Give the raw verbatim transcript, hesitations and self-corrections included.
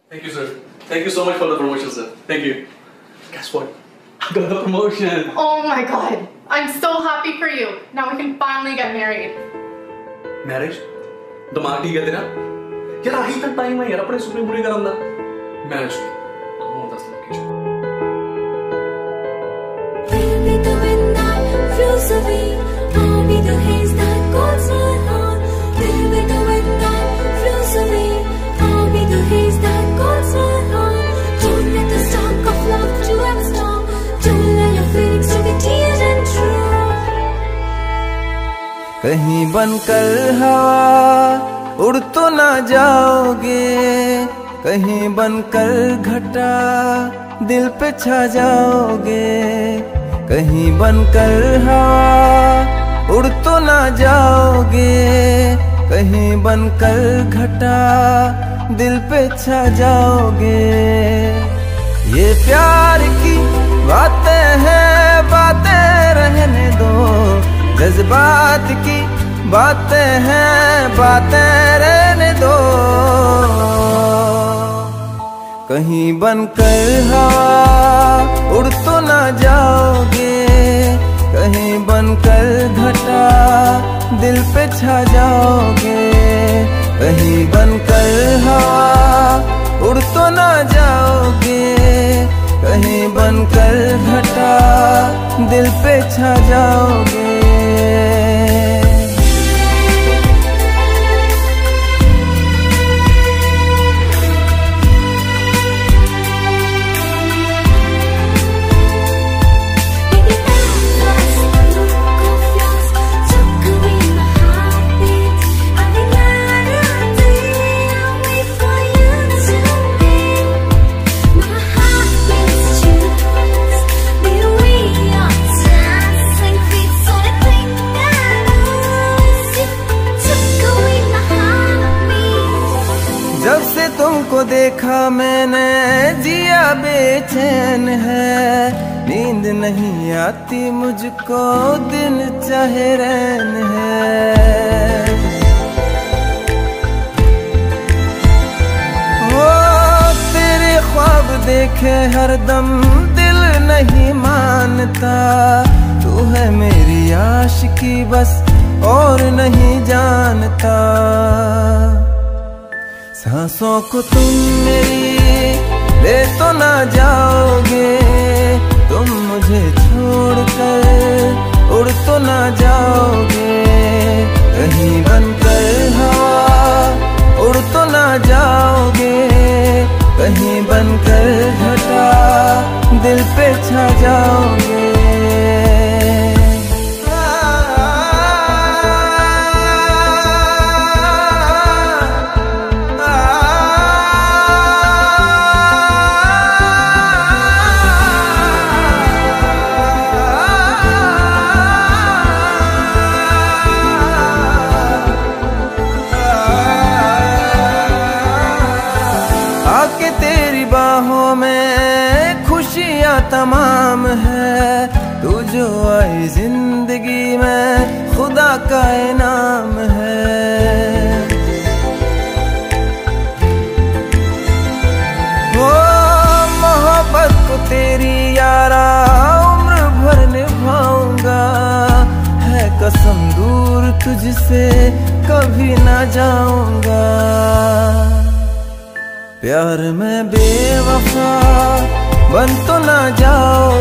Thank you, sir. Thank you so much for the promotion, sir. Thank you. Guess what? I got a promotion. Oh my god. I'm so happy for you. Now we can finally get married. Marriage? दिमाग ठीक है तेरा? यार आही तक time है यार अपने सुपने पूरे करन दा। Marriage. Come that's the location. We'll be the wind that flows away. I'll be the haze that calls my heart. We'll be the wind that flows away. I'll be the haze that calls my heart. Don't let the spark of love to ever stop. Don't let your feelings to be tears and true. कहीं बनकर हवा उड़ तो ना जाओगे, कहीं बनकर घटा दिल पे छा जाओगे। कहीं बनकर हवा उड़ तो ना जाओगे, कहीं बनकर घटा दिल पे छा जाओगे। ये प्यार की बातें हैं, बातें रहने दो, जज्बात की बातें हैं, बातें रहने दो। कहीं बनकर हवा उड़ तो ना जाओगे, कहीं बनकर घटा दिल पे छा जाओगे। कहीं बनकर हवा उड़ तो ना जाओगे, कहीं बनकर घटा दिल पे छा जाओगे। जब से तुमको देखा मैंने जिया बेचैन है, नींद नहीं आती मुझको दिन चाहे रैन है। वो तेरे ख्वाब देखे हरदम दिल नहीं मानता, तू है मेरी आशिकी बस और नहीं जानता। सांसों को तुम मेरी ले तो ना जाओगे, तुम मुझे छोड़कर उड़ तो ना जाओगे। कहीं बनकर हवा उड़ तो ना जाओगे, कहीं बनकर घटा दिल पे छा जाओगे। आके तेरी बाहों में खुशियाँ तमाम है, तू जो आई जिंदगी में खुदा का इनाम है। वो मोहब्बत को तेरी यारा उम्र भर निभाऊंगा, है कसम दूर तुझसे कभी ना जाऊंगा। प्यार में बेवफा बन तो ना जाओ